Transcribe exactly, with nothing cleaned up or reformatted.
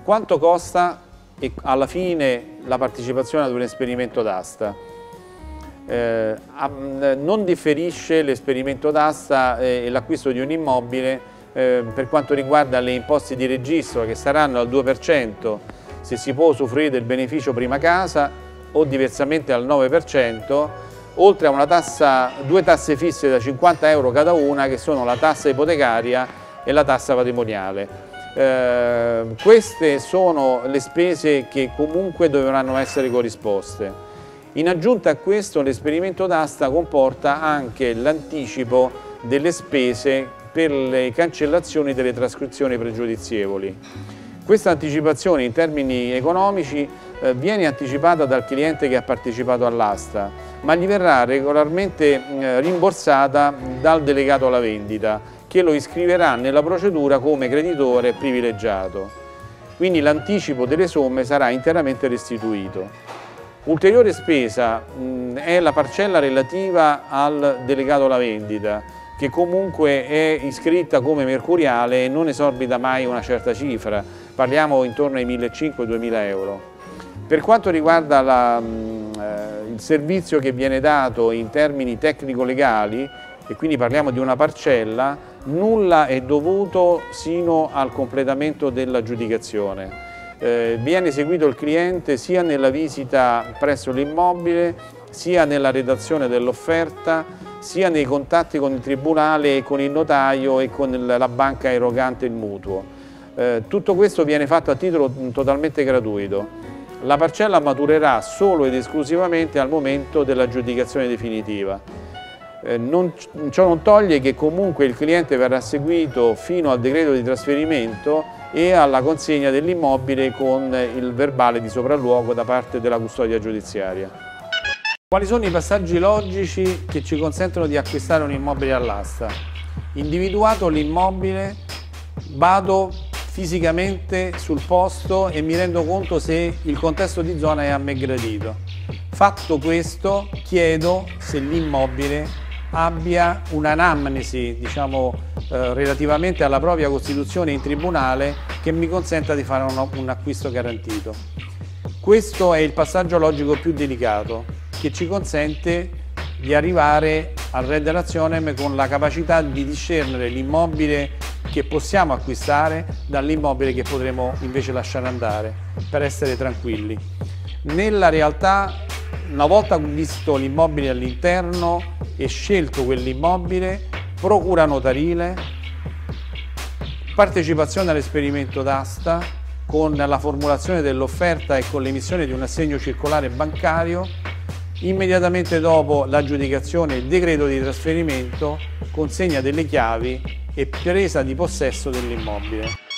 Quanto costa alla fine la partecipazione ad un esperimento d'asta? Eh, non differisce l'esperimento d'asta e l'acquisto di un immobile eh, per quanto riguarda le imposte di registro, che saranno al due per cento se si può usufruire del beneficio prima casa o diversamente al nove per cento, oltre a una tassa, due tasse fisse da cinquanta euro cada una, che sono la tassa ipotecaria e la tassa patrimoniale. Eh, queste sono le spese che comunque dovranno essere corrisposte. In aggiunta a questo, l'esperimento d'asta comporta anche l'anticipo delle spese per le cancellazioni delle trascrizioni pregiudizievoli. Questa anticipazione in termini economici eh, viene anticipata dal cliente che ha partecipato all'asta, ma gli verrà regolarmente eh, rimborsata dal delegato alla vendita, che lo iscriverà nella procedura come creditore privilegiato. Quindi l'anticipo delle somme sarà interamente restituito. Ulteriore spesa mh, è la parcella relativa al delegato alla vendita, che comunque è iscritta come mercuriale e non esorbita mai una certa cifra, parliamo intorno ai millecinquecento-duemila euro. Per quanto riguarda la, mh, il servizio che viene dato in termini tecnico-legali, e quindi parliamo di una parcella, nulla è dovuto sino al completamento dell'aggiudicazione. Eh, viene seguito il cliente sia nella visita presso l'immobile, sia nella redazione dell'offerta, sia nei contatti con il tribunale e con il notaio e con il, la banca erogante il mutuo. Eh, tutto questo viene fatto a titolo totalmente gratuito. La parcella maturerà solo ed esclusivamente al momento dell'aggiudicazione definitiva. Eh, non, ciò non toglie che comunque il cliente verrà seguito fino al decreto di trasferimento e alla consegna dell'immobile con il verbale di sopralluogo da parte della custodia giudiziaria. Quali sono i passaggi logici che ci consentono di acquistare un immobile all'asta? Individuato l'immobile, vado fisicamente sul posto e mi rendo conto se il contesto di zona è a me gradito. Fatto questo, chiedo se l'immobile abbia un'anamnesi, diciamo, eh, relativamente alla propria costituzione in tribunale, che mi consenta di fare un, un acquisto garantito. Questo è il passaggio logico più delicato, che ci consente di arrivare al Re dell'Azionem con la capacità di discernere l'immobile che possiamo acquistare dall'immobile che potremo invece lasciare andare, per essere tranquilli. Nella realtà, una volta visto l'immobile all'interno e scelto quell'immobile, procura notarile, partecipazione all'esperimento d'asta con la formulazione dell'offerta e con l'emissione di un assegno circolare bancario, immediatamente dopo l'aggiudicazione, il decreto di trasferimento, consegna delle chiavi e presa di possesso dell'immobile.